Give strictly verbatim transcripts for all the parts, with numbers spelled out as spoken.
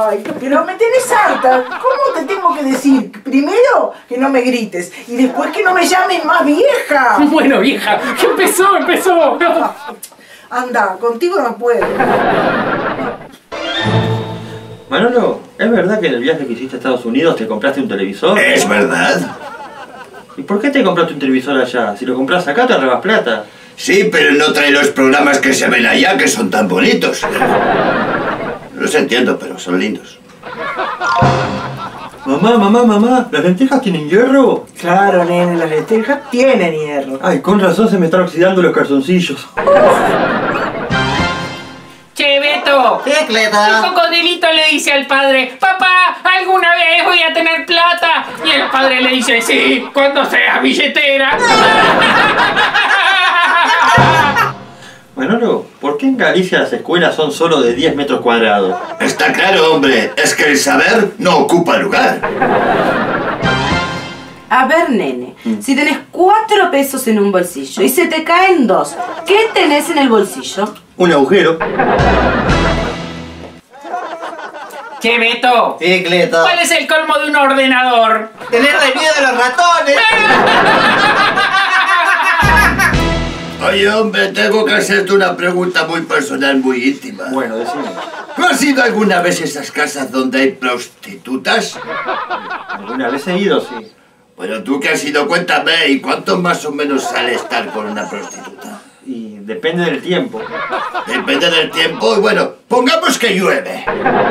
Ay, pero me tenés harta. ¿Cómo te tengo que decir? Primero, que no me grites. Y después que no me llamen más vieja. Bueno, vieja, que empezó, empezó. Anda, contigo no puedo. Manolo, ¿es verdad que en el viaje que hiciste a Estados Unidos te compraste un televisor? ¿Es verdad? ¿Y por qué te compraste un televisor allá? Si lo compras acá te ahorras plata. Sí, pero no trae los programas que se ven allá, que son tan bonitos. Los entiendo, pero son lindos. Mamá, mamá, mamá, ¿las lentejas tienen hierro? Claro, nene, las lentejas tienen hierro. Ay, con razón se me están oxidando los calzoncillos. Che, Beto. ¿Qué, Cleta? El cocodrilito le dice al padre: papá, ¿alguna vez voy a tener plata? Y el padre le dice: sí, cuando seas billetera. Manolo, ¿por qué en Galicia las escuelas son solo de diez metros cuadrados? Está claro, hombre, es que el saber no ocupa lugar. A ver, nene, mm. si tenés cuatro pesos en un bolsillo y se te caen dos, ¿qué tenés en el bolsillo? Un agujero. Che, Beto. Sí, Cleta. ¿Cuál es el colmo de un ordenador? Tenerle miedo a los ratones. Oye, hombre, tengo que hacerte una pregunta muy personal, muy íntima. Bueno, decime. ¿Tú has ido alguna vez a esas casas donde hay prostitutas? Alguna vez he ido, sí. Bueno, tú que has ido, cuéntame, ¿y cuánto más o menos sale estar con una prostituta? Y depende del tiempo. Depende del tiempo, y bueno, pongamos que llueve.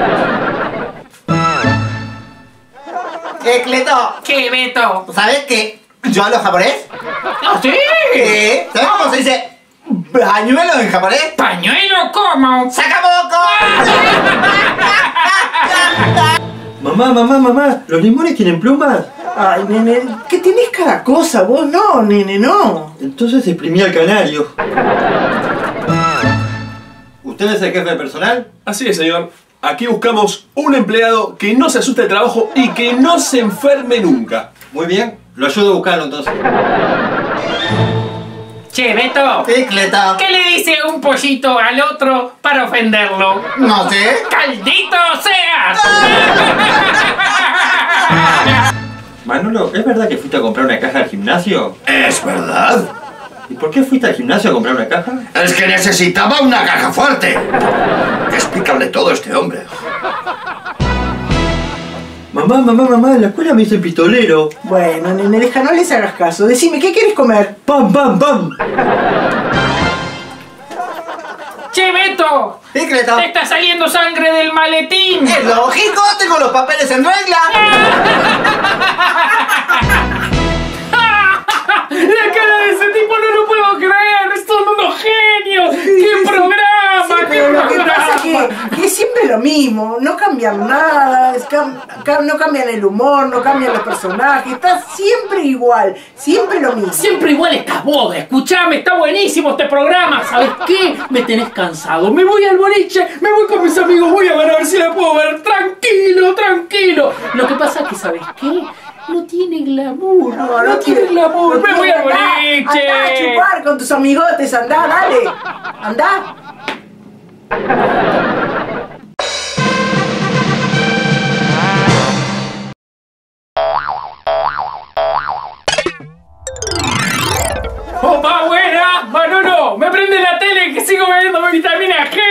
¿Qué, Cleto? ¿Qué, Beto? ¿Sabes qué? ¿Yo hablo japonés? ¿Ah, sí? ¿Qué? ¿Sabes cómo se dice pañuelo en japonés? ¿Pañuelo cómo? ¡Sacamoco! Mamá, mamá, mamá, ¿los limones tienen plumas? Ay, nene, ¿qué tenés cada cosa? Vos no, nene, no. Entonces exprimí al canario. ¿Usted es el jefe de personal? Así es, señor. Aquí buscamos un empleado que no se asuste de trabajo y que no se enferme nunca. Muy bien, lo ayudo a buscarlo entonces. Che, Beto. Sí, Cleta. ¿Qué le dice un pollito al otro para ofenderlo? No sé. ¡Caldito seas! Manolo, ¿es verdad que fuiste a comprar una caja al gimnasio? ¿Es verdad? ¿Y por qué fuiste al gimnasio a comprar una caja? Es que necesitaba una caja fuerte. Explícale todo este hombre. Mamá, mamá, mamá, en la escuela me dicen pistolero. Bueno, nene, deja, no les hagas caso. Decime, ¿qué quieres comer? ¡Pam, pam, pam! ¡Che, Beto! Sí, Cleta. ¡Te está saliendo sangre del maletín! Es lógico, tengo los papeles en regla. ¡La cara de ese tipo no lo puedo creer! ¡Son unos genios! ¡Qué programa! Sí, ¡Qué pero lo que programa! pasa es que, que es siempre lo mismo. No cambian nada, es cam- cam- no cambian el humor, no cambian los personajes. Está siempre igual, siempre lo mismo. Siempre igual estás vos, escuchame, está buenísimo este programa. ¿Sabes qué? Me tenés cansado. Me voy al boliche, me voy con mis amigos, voy a ver a ver si la puedo ver. Tranquilo, tranquilo. Lo que pasa es que, ¿sabes qué? No tiene glamour. No, no, no tiene glamour. Me voy al boliche. Andá a chupar con tus amigotes, andá, dale. Andá. ¡Opa, buena! Manolo, me prende la tele que sigo bebiendo mi vitamina G.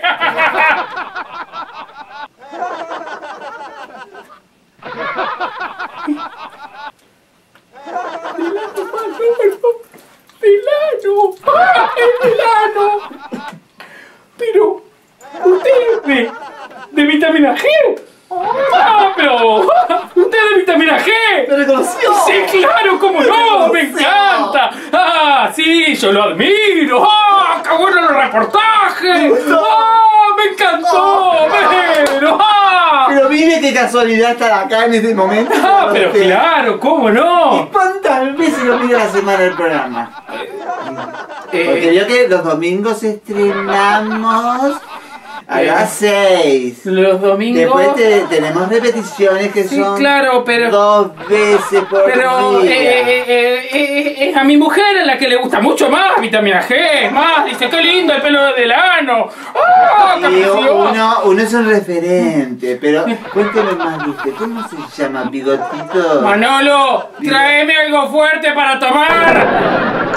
Milano, ¡ay, Milano! Pero, ¿usted es de, de vitamina G? ¡Ah, pero! ¿Usted es de vitamina G? ¿Me reconoció? Sí, claro, cómo no, me encanta. Ah, sí, yo lo admiro. Ah, qué buenos los reportajes. Ah, me encantó, pero ah. Pero mire qué casualidad estar acá en este momento. Ah, pero Usted. claro, cómo ¿Y no. cuántas veces lo mira la semana el programa? Porque Eh, yo que los domingos estrenamos a Eh, las seis. los domingos. Después te- tenemos repeticiones que Sí, son claro, pero- dos veces por Pero día. eh, eh, eh, eh, es a mi mujer a la que le gusta mucho más vitamina G. Más, dice, qué lindo el pelo del ano. ¡Ah, qué Y precioso! uno, uno es un referente, pero cuénteme más, ¿viste? ¿Cómo se llama, Bigotito? Manolo, tráeme algo fuerte para tomar.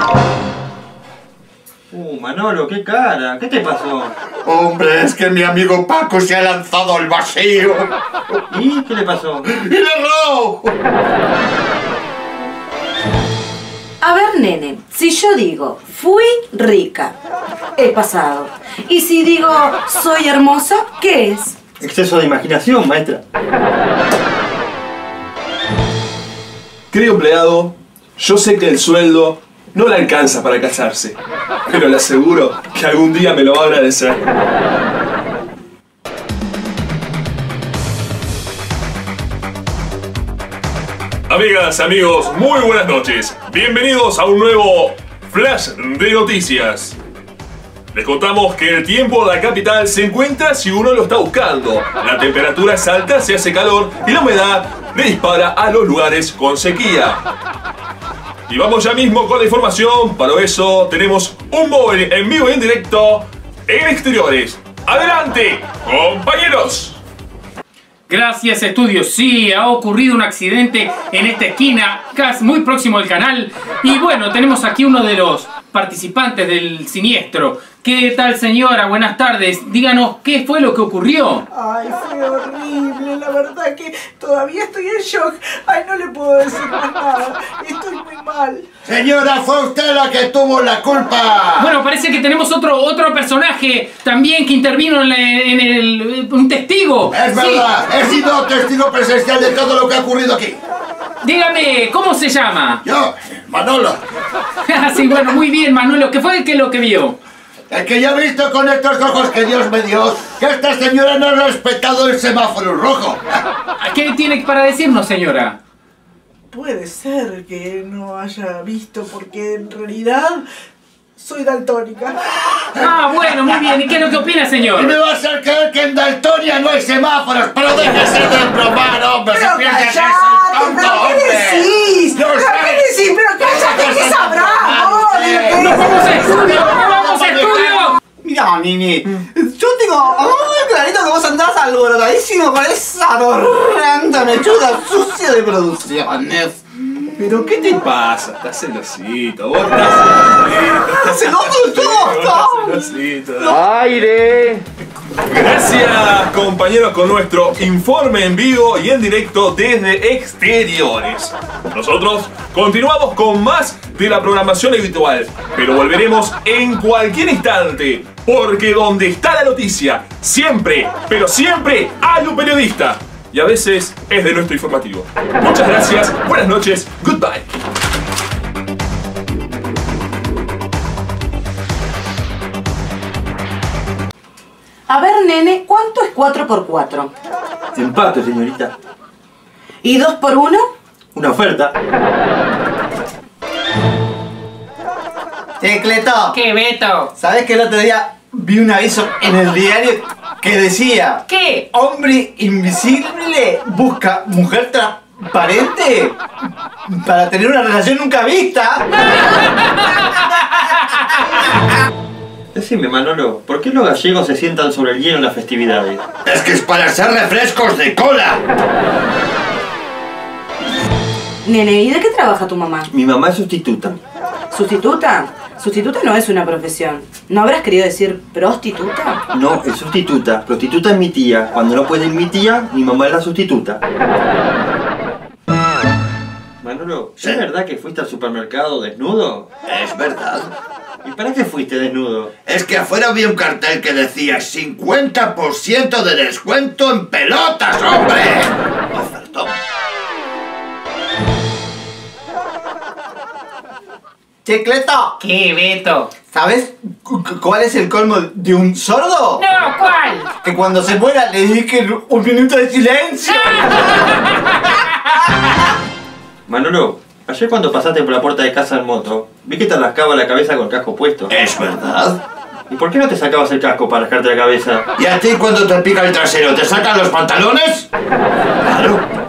Uh, Manolo, qué cara. ¿Qué te pasó? Hombre, es que mi amigo Paco se ha lanzado al vacío. ¿Y qué le pasó? ¡Y le erró! A ver, nene, si yo digo, fui rica, he pasado. Y si digo, soy hermosa, ¿qué es? Exceso de imaginación, maestra. Querido empleado, yo sé que el sueldo no le alcanza para casarse, pero le aseguro que algún día me lo va a agradecer. Amigas, amigos, muy buenas noches. Bienvenidos a un nuevo Flash de Noticias. Les contamos que el tiempo de la capital se encuentra si uno lo está buscando. La temperatura es alta, se hace calor y la humedad le dispara a los lugares con sequía. Y vamos ya mismo con la información. Para eso tenemos un móvil en vivo y en directo en exteriores. ¡Adelante, compañeros! Gracias, estudio. Sí, ha ocurrido un accidente en esta esquina, casi muy próximo al canal. Y bueno, tenemos aquí uno de los participantes del siniestro. ¿Qué tal, señora? Buenas tardes. Díganos, ¿qué fue lo que ocurrió? Ay, fue horrible, la verdad que todavía estoy en shock. Ay, no le puedo decir más nada. Estoy muy mal. Señora, fue usted la que tuvo la culpa. Bueno, parece que tenemos otro otro personaje también que intervino en, la- en el... un testigo. Es Sí. verdad, he sido testigo presencial de todo lo que ha ocurrido aquí. Dígame, ¿cómo se llama? Yo, Manolo, Sí, bueno, muy bien, Manuelo. ¿Qué fue que lo que vio? el que ya he visto con estos ojos que Dios me dio, que esta señora no ha respetado el semáforo rojo. ¿Qué tiene para decirnos, señora? Puede ser que no haya visto porque en realidad soy daltónica. Ah, bueno, muy bien. ¿Y qué es lo que opina, Y me señor? va a hacer creer que en Daltonia no hay semáforos, pero déjese de bromar, hombre. Pero se piensa que callate, soy tonto, pero ¿qué hombre. decís? Yo ¿Pero sé. qué decís? Pero cállate, ¿qué sabrá? No, ¡Nos vamos a estudio! ¡Nos vamos a estudio! Mira, Nini, yo tengo muy clarito que vos andás alborotadísimo con esa torrenta mechuda sucia de producciones. ¿Pero qué te pasa? Estás celosito, vos estás celosito. ¡Celoso yo! Estás celosito. ¡Aire! Gracias, compañeros, con nuestro informe en vivo y en directo desde exteriores. Nosotros continuamos con más de la programación habitual, pero volveremos en cualquier instante, porque donde está la noticia, siempre, pero siempre hay un periodista. Y a veces es de nuestro informativo. Muchas gracias, buenas noches, goodbye. A ver, nene, ¿cuánto es cuatro por cuatro? Empate, señorita. ¿Y dos por uno? Una oferta. Tecleto, ¿Qué, Beto? ¿sabés que el otro día vi un aviso en el diario que decía: ¿Qué? hombre invisible busca mujer transparente para tener una relación nunca vista? Decime, Manolo, ¿por qué los gallegos se sientan sobre el hielo en las festividades? Es que es para hacer refrescos de cola. Nene, ¿y de qué trabaja tu mamá? Mi mamá es sustituta. ¿Sustituta? Sustituta no es una profesión. ¿No habrás querido decir prostituta? No, es sustituta. Prostituta es mi tía. Cuando no puede ir mi tía, mi mamá es la sustituta. Manolo, ¿es Sí. verdad que fuiste al supermercado desnudo? Es verdad. ¿Y para qué fuiste desnudo? Es que afuera había un cartel que decía cincuenta por ciento de descuento en pelotas, hombre. Ofertón. Tecleto, ¿Qué, Beto? ¿sabes cu- cu- cuál es el colmo de un sordo? No, ¿cuál? Que cuando se muera le dediquen un minuto de silencio. Manolo, ayer cuando pasaste por la puerta de casa en moto, vi que te rascaba la cabeza con el casco puesto. Es verdad. ¿Y por qué no te sacabas el casco para rascarte la cabeza? ¿Y a ti cuando te pica el trasero te sacan los pantalones? Claro.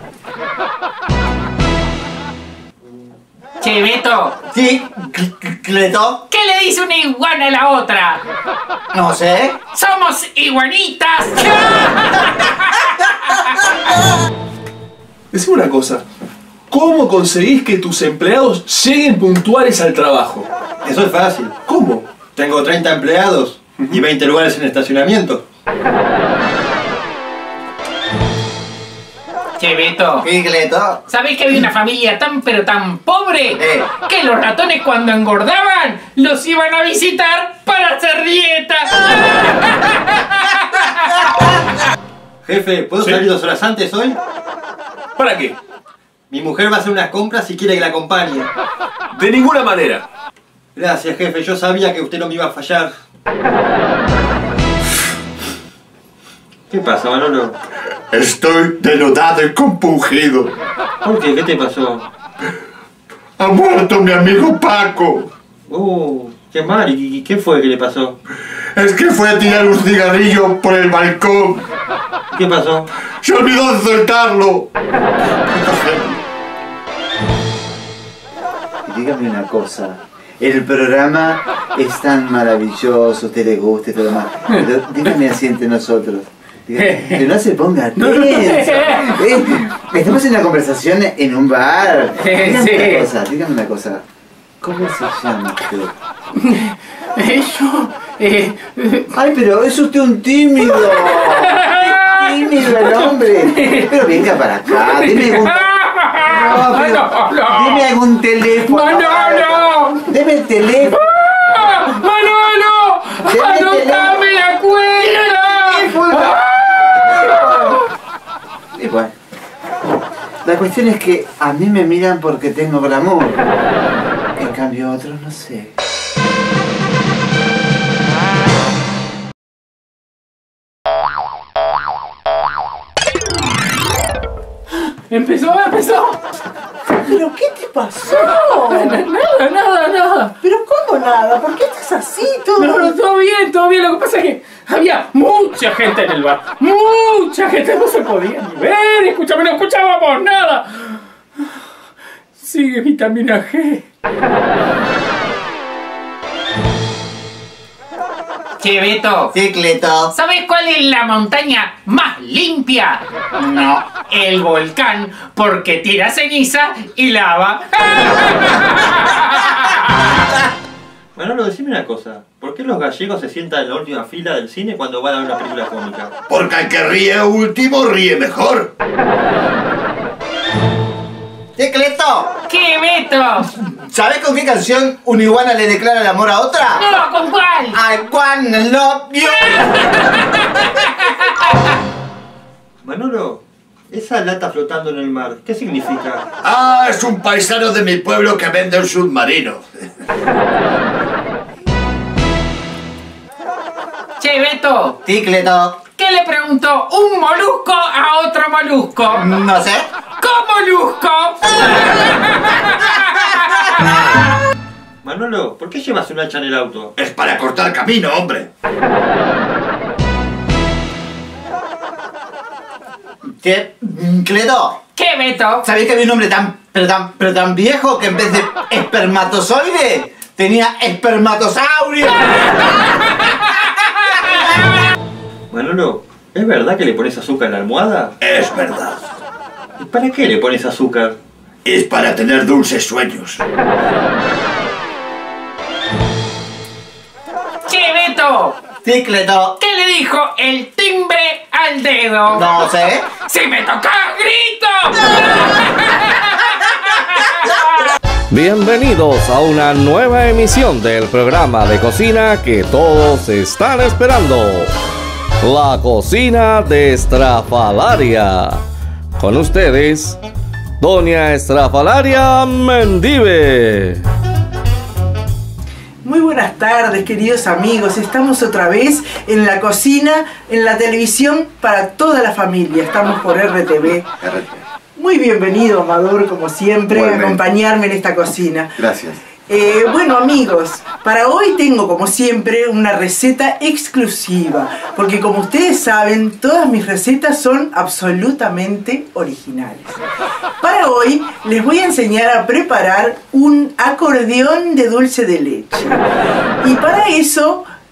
Che, Beto, Sí, Cl- Cl- Cleto, ¿qué le dice una iguana a la otra? no sé. ¡Somos iguanitas! Decime una cosa. ¿Cómo conseguís que tus empleados lleguen puntuales al trabajo? Eso es fácil. ¿Cómo? Tengo treinta empleados y veinte lugares en estacionamiento. Che, Beto, ¿Qué, Cleto? ¿sabés que había una familia tan pero tan pobre Eh. que los ratones cuando engordaban los iban a visitar para hacer dieta? Jefe, ¿puedo Sí. salir dos horas antes hoy? ¿Para qué? Mi mujer va a hacer unas compras y quiere que la acompañe. De ninguna manera. Gracias, jefe. Yo sabía que usted no me iba a fallar. ¿Qué pasa, Manolo? Estoy denodado y compungido. ¿Por qué? ¿Qué te pasó? Ha muerto mi amigo Paco. Uh, qué mal. ¿Y y qué fue que le pasó? Es que fue a tirar un cigarrillo por el balcón. ¿Qué pasó? Se olvidó de soltarlo. Dígame una cosa. El programa es tan maravilloso, a usted le gusta y todo lo demás. Pero dígame así entre nosotros. Dígame, que no se ponga tenso. Eh, estamos en una conversación en un bar. Dígame Sí. una cosa, dígame una cosa. ¿Cómo se llama usted? Yo, eh, Ay, pero es usted un tímido. Tímido el hombre. Pero venga para acá, dime algún... No, pero... no, no. Dime algún teléfono. ¡Manolo! Deme el teléfono. ¡Manolo! Deme el ¡Anotame la cuenta! Y bueno, la cuestión es que a mí me miran porque tengo glamour. En cambio otros no sé. Empezó, empezó. ¿Pero qué te pasó? Nada, nada, nada. ¿Pero cómo nada? ¿Por qué estás así? Todo... No, no, todo bien, todo bien. Lo que pasa es que había mucha gente en el bar. Mucha gente, no se podía ni ver. Escúchame, no escuchábamos nada. Sigue vitamina G. Che, Beto, Sí, Cleto. ¿sabes cuál es la montaña más limpia? No. El volcán, porque tira ceniza y lava. Manolo, decime una cosa. ¿Por qué los gallegos se sientan en la última fila del cine cuando van a ver una película cómica? Porque el que ríe último ríe mejor. Sí, Cleto. ¿Qué, Beto? ¿Sabes con qué canción una iguana le declara el amor a otra? No, ¿con cuál? I wanna love you. Manolo, esa lata flotando en el mar, ¿qué significa? Ah, es un paisano de mi pueblo que vende un submarino. Che, Beto, Sí, Cleto. ¿qué le preguntó un molusco a otro molusco? No sé. ¿Cómo molusco? Manolo, ¿por qué llevas un hacha en el auto? Es para cortar camino, hombre. ¿Qué? Cleto. ¿Qué, Beto? ¿Sabéis que había un hombre tan, pero tan, pero tan viejo que en vez de espermatozoide tenía espermatosaurio? Manolo, ¿es verdad que le pones azúcar en la almohada? Es verdad. ¿Y para qué le pones azúcar? Es para tener dulces sueños. Che, Beto, Sí, Cleto. ¿qué le dijo el timbre al dedo? No sé. ¡Si me tocas, grito! Bienvenidos a una nueva emisión del programa de cocina que todos están esperando. La cocina de Estrafalaria. Con ustedes, Doña Estrafalaria Mendive. Muy buenas tardes, queridos amigos. Estamos otra vez en la cocina, en la televisión para toda la familia. Estamos por R T V. Muy bienvenido, Amador, como siempre, Igualmente. a acompañarme en esta cocina. Gracias. Eh, bueno, amigos, para hoy tengo, como siempre, una receta exclusiva. Porque como ustedes saben, todas mis recetas son absolutamente originales. Para hoy les voy a enseñar a preparar un acordeón de dulce de leche. Y para eso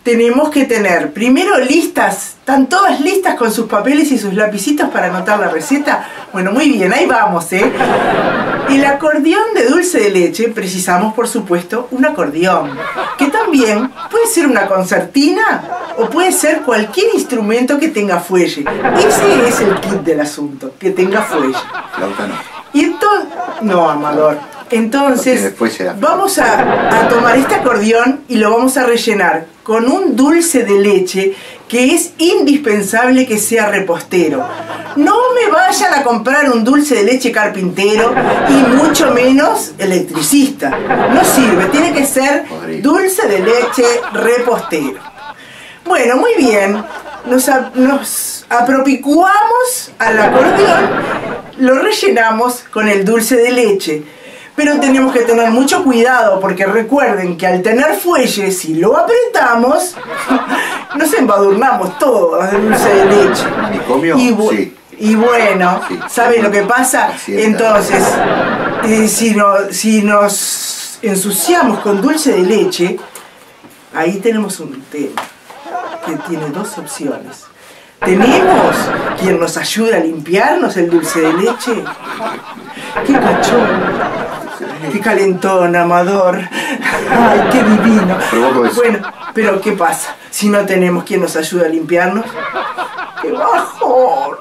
tenemos que tener primero listas, ¿están todas listas con sus papeles y sus lapicitos para anotar la receta? Bueno, muy bien, ahí vamos, ¿eh? El acordeón de dulce de leche, precisamos por supuesto un acordeón, que también puede ser una concertina o puede ser cualquier instrumento que tenga fuelle. Ese es el kit del asunto, que tenga fuelle. Flauta no. Y entonces, no, Amador. Entonces, vamos a, a tomar este acordeón y lo vamos a rellenar con un dulce de leche que es indispensable que sea repostero. No me vayan a comprar un dulce de leche carpintero y mucho menos electricista. No sirve, tiene que ser dulce de leche repostero. Bueno, muy bien. Nos, a, nos apropicuamos al acordeón, lo rellenamos con el dulce de leche. Pero tenemos que tener mucho cuidado porque recuerden que al tener fuelle, si lo apretamos, nos embadurnamos todo de dulce de leche. ¿Manicomio? Y, bu sí. y bueno, sí. ¿saben lo que pasa? Entonces, eh, si, no, si nos ensuciamos con dulce de leche, ahí tenemos un tema que tiene dos opciones. Tenemos quien nos ayuda a limpiarnos el dulce de leche. ¡Qué cachón! ¡Qué calentón, Amador! ¡Ay, qué divino! Bueno, pero ¿qué pasa? Si no tenemos quien nos ayude a limpiarnos. ¡Qué bajón!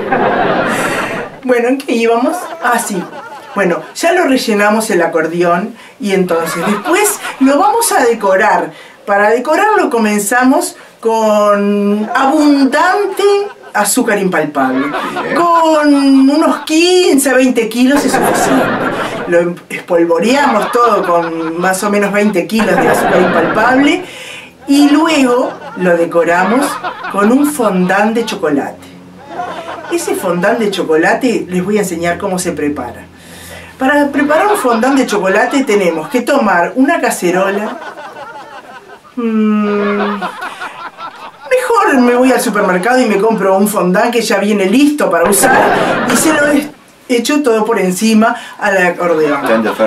Bueno, ¿en qué íbamos? Ah, sí. Bueno, ya lo rellenamos el acordeón y entonces después lo vamos a decorar. Para decorarlo comenzamos con abundante azúcar impalpable. Con unos quince a veinte kilos es suficiente. Lo espolvoreamos todo con más o menos veinte kilos de azúcar impalpable y luego lo decoramos con un fondant de chocolate. Ese fondant de chocolate les voy a enseñar cómo se prepara. Para preparar un fondant de chocolate tenemos que tomar una cacerola. Mmm, Mejor me voy al supermercado y me compro un fondant que ya viene listo para usar y se lo echo todo por encima al acordeón.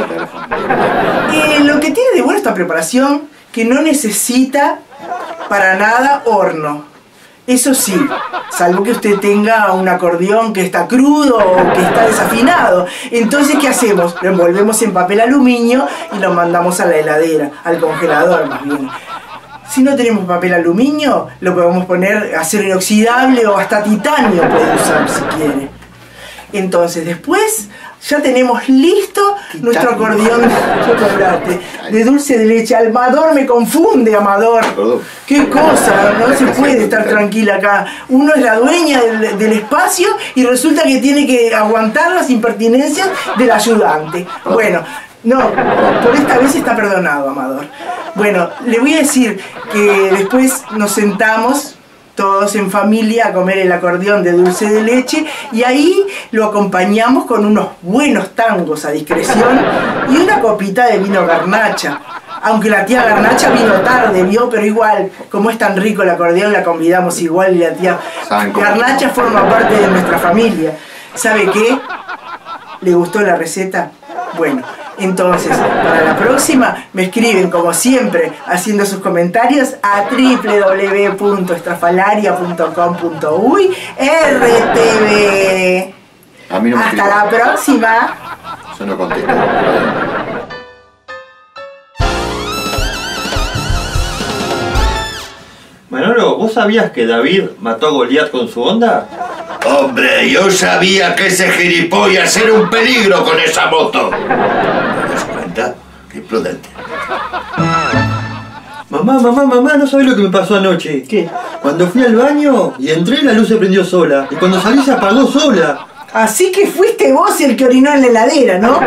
Eh, lo que tiene de bueno esta preparación que no necesita para nada horno. Eso sí, salvo que usted tenga un acordeón que está crudo o que está desafinado. Entonces, ¿qué hacemos? Lo envolvemos en papel aluminio y lo mandamos a la heladera, al congelador más bien. Si no tenemos papel aluminio, lo podemos poner acero inoxidable o hasta titanio puede usar si quiere. Entonces después ya tenemos listo nuestro acordeón de chocolate, de dulce de leche. Amador me confunde, Amador. Qué cosa, no se puede estar tranquila acá. Uno es la dueña del, del espacio y resulta que tiene que aguantar las impertinencias del ayudante. Bueno, no, por esta vez está perdonado, Amador. Bueno, le voy a decir que después nos sentamos todos en familia a comer el acordeón de dulce de leche y ahí lo acompañamos con unos buenos tangos a discreción y una copita de vino garnacha. Aunque la tía Garnacha vino tarde, vio, pero igual, como es tan rico el acordeón, la convidamos igual y la tía Garnacha forma parte de nuestra familia. ¿Sabe qué? ¿Le gustó la receta? Bueno, entonces, para la próxima me escriben como siempre haciendo sus comentarios a w w w punto estrafalaria punto com punto uy R T V. A mí no me Hasta escribo. la próxima. Yo no contesto. Manolo, ¿vos sabías que David mató a Goliat con su onda? Hombre, yo sabía que ese gilipollas era un peligro con esa moto. ¿Te das cuenta? Qué imprudente. Mamá, mamá, mamá, ¿no sabés lo que me pasó anoche? ¿Qué? Cuando fui al baño y entré, la luz se prendió sola. Y cuando salí se apagó sola. Así que fuiste vos el que orinó en la heladera, ¿no?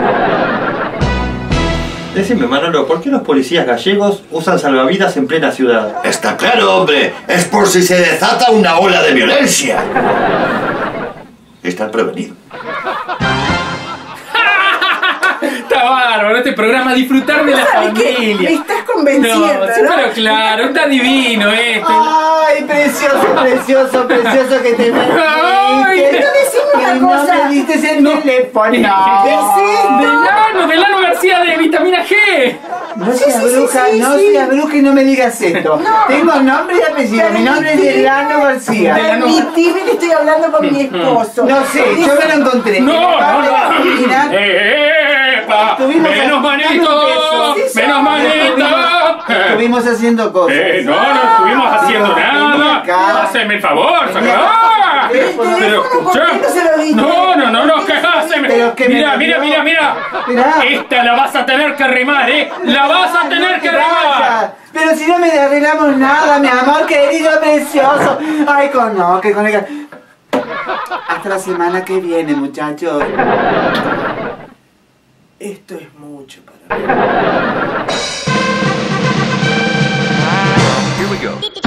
Decime, Manolo, ¿por qué los policías gallegos usan salvavidas en plena ciudad? Está claro, hombre. Es por si se desata una ola de violencia. Están prevenidos. Está bárbaro este programa, disfrutar de la ¿Sabes qué? Me familia. estás convenciendo, No, sí, ¿no? pero claro, está divino esto. Ay, precioso, precioso, precioso que te Ay, diste? pero decime una Que cosa. No me diste el teléfono. Delano, Delano García de Vitamina G. No Sí, seas sí, sí, bruja, sí, no sí. seas bruja y no me digas esto. Tengo nombre y apellido. Mi nombre es Delano García. Permitime que estoy hablando con mi esposo. No sé, yo me lo encontré. No, En el bar de la no, no. esquina. ¡Epa! Estuvimos ¡Menos haciendo manito! besos. ¡Menos manito! Estuvimos haciendo cosas. Eh, no, no estuvimos haciendo Vení nada. acá. Haceme el favor, saca. Pero el teléfono, ¿por qué no se lo diste? No, no, no, no, que haceme. Pero que me Mira, lo mira, dio. mira, mira. Mirá. Esta la vas a tener que remar, ¿eh? La vas a tener que remar. Vaya, pero si no me arreglamos nada, mi amor querido, precioso. Ay, con no, que con el... Hasta la semana que viene, muchachos. Esto es mucho para mí. Here we go.